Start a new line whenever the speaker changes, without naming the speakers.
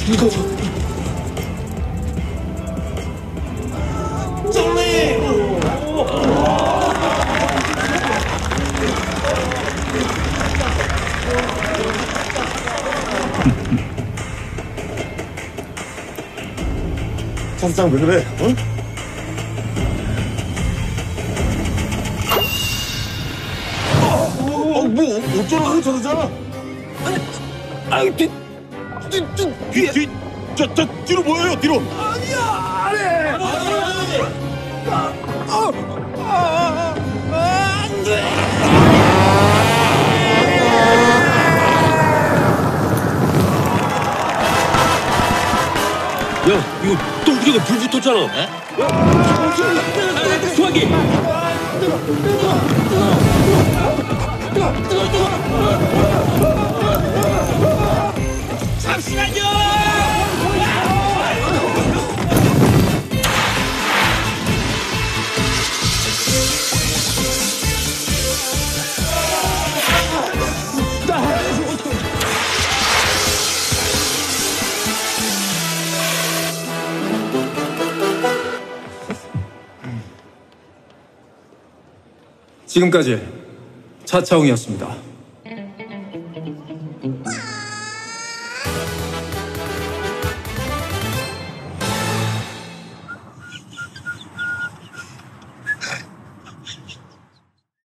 이거 정리. 사장 왜 그래? 응? 뭐 어쩌라고 저러잖아. 아유 뒤로 모여요 뒤로. 아니야 안 해. 안 돼.
야, 이거 똥구리가 불 붙었잖아. 에? 소화기. 잠시만요.
지금까지 차차웅이었습니다.